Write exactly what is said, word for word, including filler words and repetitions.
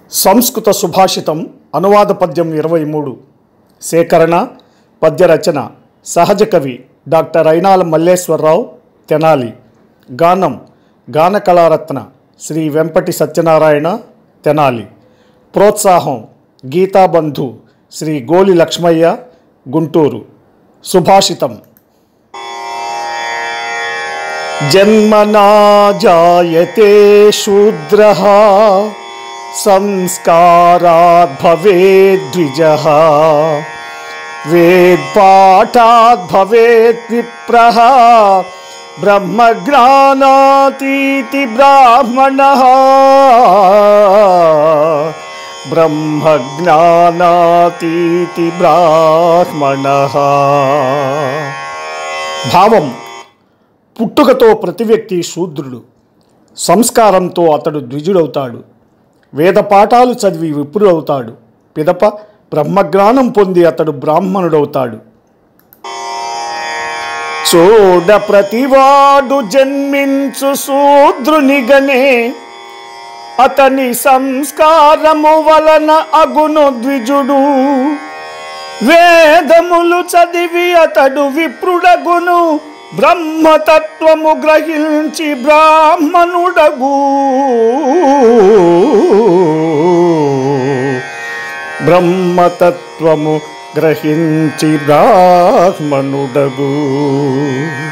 సంస్కృత సుభాషితం అనువాద పద్యం ఇరవై మూడు. సేకరణ పద్య రచన సహజ కవి డాక్టర్ అయినాల మల్లేశ్వరరావు తెనాలి. గానం గాన కళారత్న శ్రీ వెంపటి సత్యనారాయణ తెనాలి. ప్రోత్సాహం గీతాబంధు శ్రీ గోలి లక్ష్మయ్య గుంటూరు. సుభాషితం. జన్మనా జాయతే శూద్రః సంస్కారాద్ భవేద్ ద్విజః వేదపాఠాద్ భవేత్ విప్రః బ్రహ్మజ్ఞానాతీతి బ్రాహ్మణః బ్రహ్మజ్ఞానాతీతి బ్రాహ్మణః. భావం: పుట్టుకతో ప్రతి వ్యక్తి శూద్రుడు, సంస్కారంతో అతడు ద్విజుడవుతాడు, వేద పాఠాలు చదివి విప్రుడవుతాడు, పిదప బ్రహ్మజ్ఞానం పొంది అతడు బ్రాహ్మణుడవుతాడు. చూడ ప్రతివాడు జన్మించు శూద్రునిగనే, అతని సంస్కారము వలన అగును ద్విజుడు. వేదములు చదివి అతడు విప్రుడగును, బ్రహ్మతత్వము గ్రహించి బ్రాహ్మణుడగు. బ్రహ్మతత్వము గ్రహించి బ్రాహ్మణుడగు.